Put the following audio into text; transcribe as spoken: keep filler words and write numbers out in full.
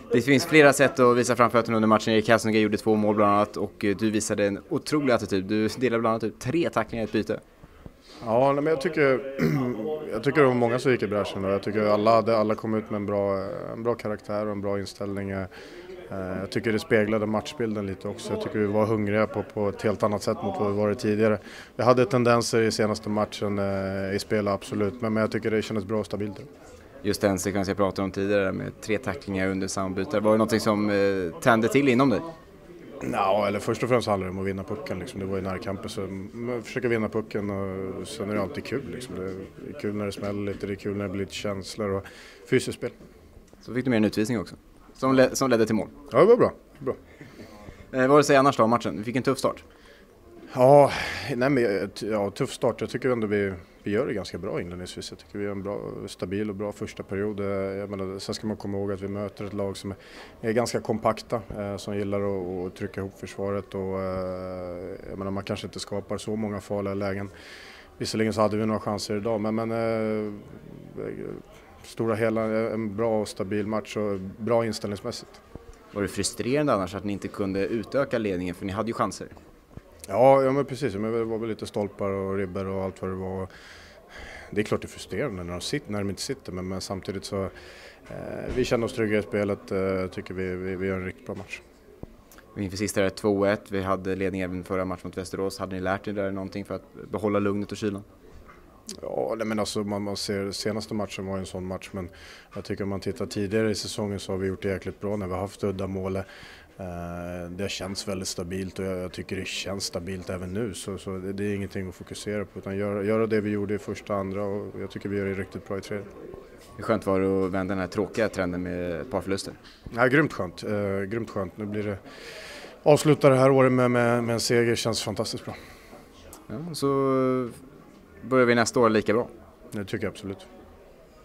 Det finns flera sätt att visa framfötterna under matchen. Erik Hasselgren gjorde två mål bland annat och du visade en otrolig attityd. Du delade bland annat ut tre tacklingar i ett byte. Ja, men jag tycker, jag tycker det var många som gick i bräschen. Jag tycker alla, alla kom ut med en bra, en bra karaktär och en bra inställning. Jag tycker det speglade matchbilden lite också. Jag tycker vi var hungriga på, på ett helt annat sätt mot vad vi varit tidigare. Vi hade tendenser i senaste matchen i spel, absolut. Men, men jag tycker det kändes bra och stabilt. Just den sekvens jag pratade om tidigare med tre tacklingar under sambyte. Var det något som eh, tände till inom dig? Ja, eller först och främst handlar det om att vinna pucken. Liksom. Det var ju närkampen, så man försöker vinna pucken och sen är det alltid kul. Liksom. Det är kul när det smäller lite, det är kul när det blir lite känslor och fysiskt spel. Så fick du med en utvisning också, som, le- som ledde till mål. Ja, det var bra. bra. Eh, vad du säger annars då om matchen? Vi fick en tuff start. Ja, nej men, ja, tuff start. Jag tycker ändå vi, vi gör det ganska bra inledningsvis. Jag tycker vi har en bra, stabil och bra första period. Jag menar, sen ska man komma ihåg att vi möter ett lag som är, är ganska kompakta, eh, som gillar att, att trycka ihop försvaret. Och, eh, jag menar, man kanske inte skapar så många farliga lägen. Visserligen så hade vi några chanser idag, men, men eh, stora hela en bra och stabil match och bra inställningsmässigt. Var det frustrerande annars att ni inte kunde utöka ledningen, för ni hade ju chanser? Ja, ja men precis. Men det var väl lite stolpar och ribbor och allt vad det var. Det är klart det är frustrerande när de, sitter, när de inte sitter, men, men samtidigt så eh, vi känner oss trygga i spelet. Eh, tycker vi, vi, vi gör en riktigt bra match. Inför sista är det två ett. Vi hade ledning även förra matchen mot Västerås. Hade ni lärt er där någonting för att behålla lugnet och kylan? Ja, men alltså man, man ser senaste matchen var en sån match, men jag tycker om man tittar tidigare i säsongen så har vi gjort det jäkligt bra när vi har haft udda mål. Det har känts väldigt stabilt och jag tycker det känns stabilt även nu, så, så det, det är ingenting att fokusera på, utan göra, göra det vi gjorde i första andra, och jag tycker vi gör det riktigt bra i tredje. Hur skönt var det att vända den här tråkiga trenden med ett par förluster? Ja, grymt skönt, eh, grymt skönt. Nu blir det avsluta det här året med, med, med en seger, känns fantastiskt bra. Ja, så börjar vi nästa år lika bra. Det tycker jag absolut.